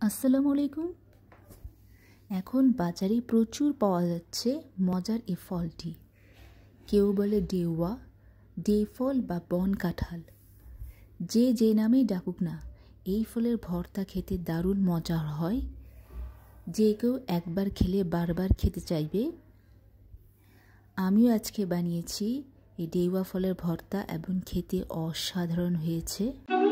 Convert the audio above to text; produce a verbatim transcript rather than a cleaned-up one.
আসসালামু আলাইকুম। এখন বাজারে প্রচুর পাওয়া যাচ্ছে মজার এই ফলটি। কেউ বলে ডেওয়া, ডে ফল বা বন কাঁঠাল। যে যে নামেই ডাকুক না, এই ফলের ভর্তা খেতে দারুণ মজার হয়। যে কেউ একবার খেলে বারবার খেতে চাইবে। আমিও আজকে বানিয়েছি এই ডেওয়া ফলের ভর্তা এবং খেতে অসাধারণ হয়েছে।